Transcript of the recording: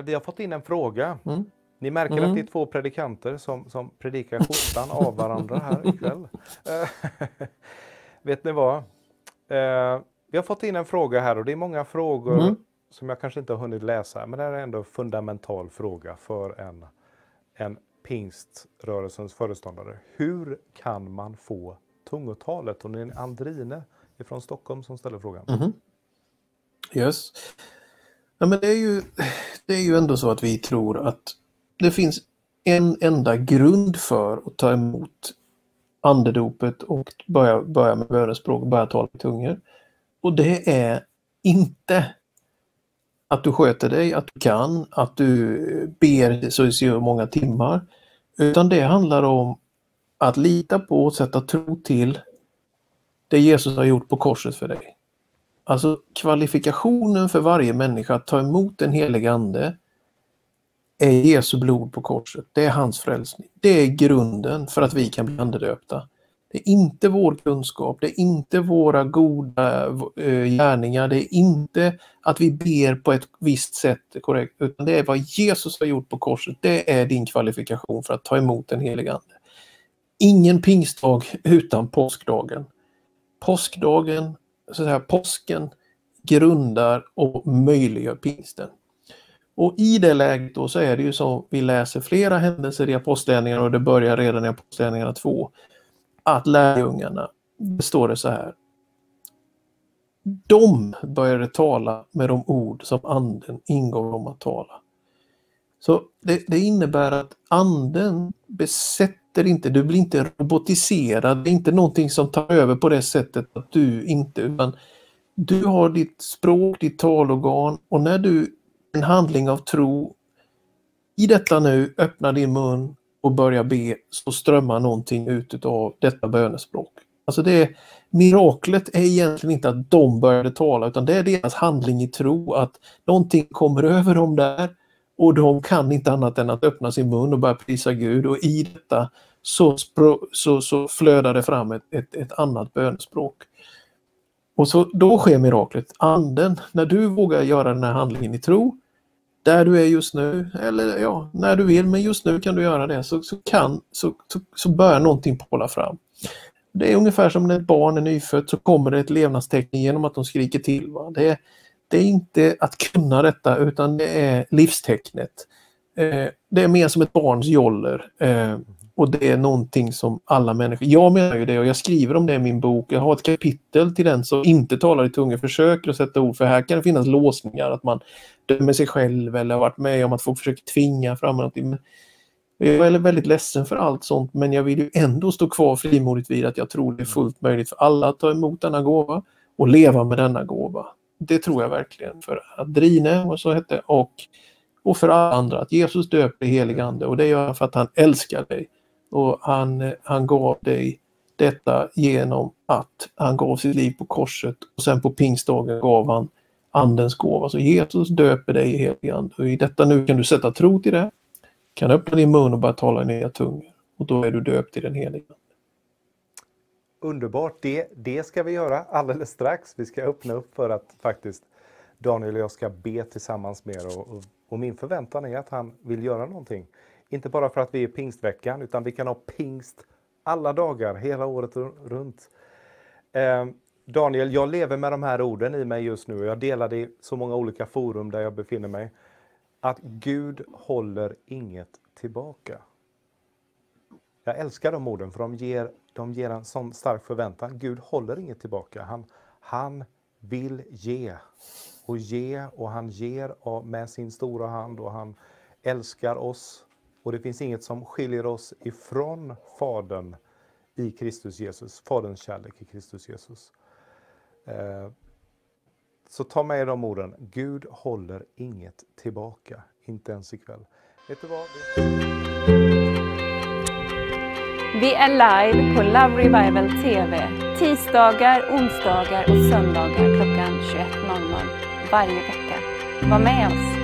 Daniel, vi har fått in en fråga. Ni märker att det är två predikanter som predikar skjortan av varandra här ikväll. Vet ni vad? Vi har fått in en fråga här och det är många frågor som jag kanske inte har hunnit läsa. Men det är ändå en fundamental fråga för en pingströrelsens föreståndare. Hur kan man få tungotalet? Och det är en Andrine från Stockholm som ställer frågan. Yes. Ja, men det är ju ändå så att vi tror att det finns en enda grund för att ta emot andedopet och börja med bönespråk och börja tala i tungor. Och det är inte att du sköter dig, att du kan, att du ber så många timmar. Utan det handlar om att lita på och sätta tro till det Jesus har gjort på korset för dig. Alltså kvalifikationen för varje människa att ta emot den heliga ande är Jesu blod på korset. Det är hans frälsning. Det är grunden för att vi kan bli andedöpta. Det är inte vår kunskap, det är inte våra goda gärningar, det är inte att vi ber på ett visst sätt korrekt, utan det är vad Jesus har gjort på korset. Det är din kvalifikation för att ta emot den heliga ande. Ingen pingstdag utan påskdagen. Påskdagen, så att säga, påsken grundar och möjliggör pingsten. Och i det läget då så är det ju som vi läser flera händelser i Apostlagärningarna och det börjar redan i Apostlagärningarna 2. Att lärjungarna, det står det så här. De började tala med de ord som anden ingår dem att tala. Så det innebär att anden besätter inte, du blir inte robotiserad, det är inte någonting som tar över på det sättet att du inte, utan du har ditt språk, ditt talorgan och när du en handling av tro i detta nu öppnar din mun och börjar be så strömmar någonting ut av detta bönespråk. Alltså miraklet är egentligen inte att de började tala utan det är deras handling i tro att någonting kommer över dem där och de kan inte annat än att öppna sin mun och börja prisa Gud och i detta så flödar det fram ett annat bönespråk. Och så då sker miraklet. Anden, när du vågar göra den här handlingen i tro där du är just nu, eller ja, när du vill, men just nu kan du göra det, så börjar någonting påla fram. Det är ungefär som när ett barn är nyfött så kommer det ett levnadstecken genom att de skriker till. Va? Det är inte att kunna detta utan det är livstecknet. Det är mer som ett barns joller. Och det är någonting som alla människor, jag menar ju det och jag skriver om det i min bok. Jag har ett kapitel till den som inte talar i tungor, försöker att sätta ord, för här kan det finnas låsningar att man dömer sig själv eller har varit med om att folk försöker tvinga fram någonting. Men jag är väldigt ledsen för allt sånt, men jag vill ju ändå stå kvar frimodigt vid att jag tror det är fullt möjligt för alla att ta emot denna gåva och leva med denna gåva. Det tror jag verkligen för Adrine och så hette och för alla andra att Jesus döper helig ande och det gör han för att han älskar dig. Och han gav dig detta genom att han gav sitt liv på korset och sen på pingstdagen gav han andens gåva. Så Jesus döper dig i helig ande. Och i detta nu kan du sätta tro till det. Kan öppna din mun och bara tala i nya tungor. Och då är du döpt i den heliga ande. Underbart. Det ska vi göra alldeles strax. Vi ska öppna upp för att faktiskt Daniel och jag ska be tillsammans med er. Och min förväntan är att han vill göra någonting. Inte bara för att vi är pingstveckan utan vi kan ha pingst alla dagar, hela året runt. Daniel, jag lever med de här orden i mig just nu och jag delar det i så många olika forum där jag befinner mig. Att Gud håller inget tillbaka. Jag älskar de orden för de ger en sån stark förväntan. Gud håller inget tillbaka. Han vill ge och han ger med sin stora hand och han älskar oss. Och det finns inget som skiljer oss ifrån Fadern i Kristus Jesus. Faderns kärlek i Kristus Jesus. Så ta med de orden. Gud håller inget tillbaka. Inte ens ikväll. Vet du vad? Vi är live på Love Revival TV. Tisdagar, onsdagar och söndagar klockan 21:00 varje vecka. Var med oss.